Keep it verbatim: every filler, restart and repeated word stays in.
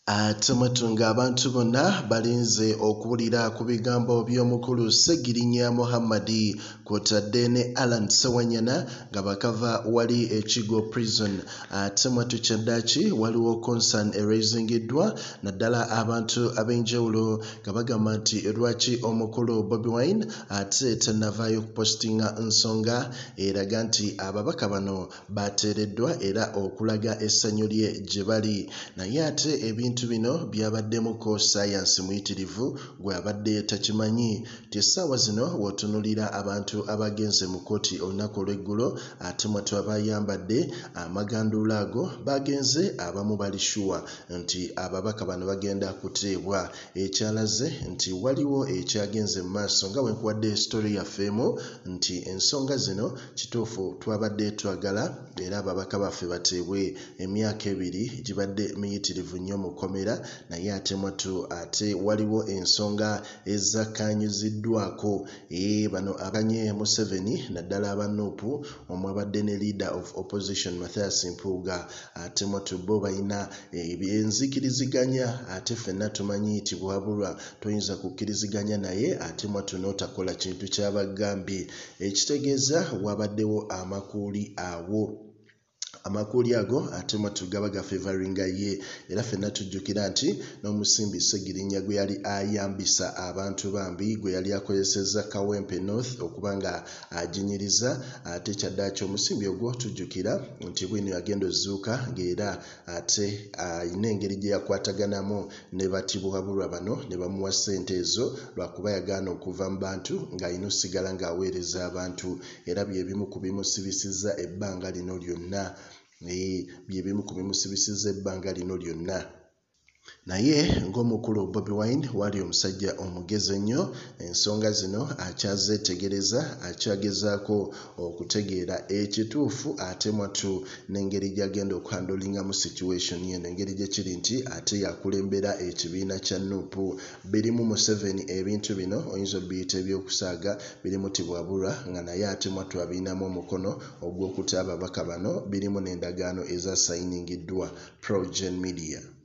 Ate mwetunga abantu bonna balinze okuwulira ku bigambo by'omukulu Segirinya Muhammadi kw'otadde ne Alan Sewanyana nga bakava wali ekigo prison. Ate mwetukyaddaaki waliwo concern eraisingddwa naddala abantu ab'enjawulo nga bagamba nti lwaki omukulu Bobi Wine ate tannavaayo kupostinga nsonga eraga nti ababaka bano bateereddwa era okulaga essanyu lye gye bali. Naye ate ebintu bino byabaddemu science muyitirivu gwe abadde takimanyi. Essaawa zino w'otunuulira abantu abagenze mu kkooti olunaku olw'eggulo ate mwatu abayambadde amaganduula ago bagenze abamu bali sure nti ababaka bano bagenda kuteebwa. Ekyalaze nti waliwo ekyagenze mu maaso nga bwe nkuwadde story yaffeemu nti ensonga zino kituufu twabadde twagala era ababaka baffe bateebwe. Emyaka ebiri gibadde miyitirivu nnyo mu mukomera, naye ate mwatu ate waliwo ensonga ezakkaanyiziddwako. Ee bano abanye Museveni naddala aba N U P omwabadde ne leader of opposition Bizuuse Mpuuga ate mwatu bo balina ebyenzikiriziganya ate ffenna tumanyi nti bwabulwa toyinza kukkiriziganya naye ate mwatu n'otakola kintu ky'abagambye. Ekitegeeza wabaddewo amakuuli awo. Amakuuli ago ate mwatu gaba ga favoringa ye era ffenna tujjukira nti n'omusimbi Segirinya gwe yali ayambisa abantu bambi gwe yali akozesezza Kawempe North okuba nga aginyiriza ate kyaddaaki omusimbi ogwo tujjukira nti bwino yagenda ozuuka ng'era ate ayina engeri gye yakwataganamu ne batibwabulwa bano ne bamuwa ssente ezo lwakuba yagaana okuva mu bantu ng'ayina osigala ng'aweereza abantu era bye bimu ku bimusibisizza ebbanga lino lyonna. bye bimu ku bimusibisizza ebbanga lino lyonna. Naye ng'omukulu Bobi Wine wali omusajja omugezi ennyo, ensonga zino akyazeetegereza akyagezaako okutegeera ekituufu ate mwatu n'engeri gy'agenda okuhandolingamu situation yeno engeri gye kiri nti ate yakulembera ekibiina kya N U P. Birimu Museveni ebintu bino oyinza obiyita ebyokusaaga birimu tibwabulwa nga naye ate mwatu abiinamu omukono ogw'okuta ababaka bano birimu n'endagaano eza sayiningiddwa. Progen Media.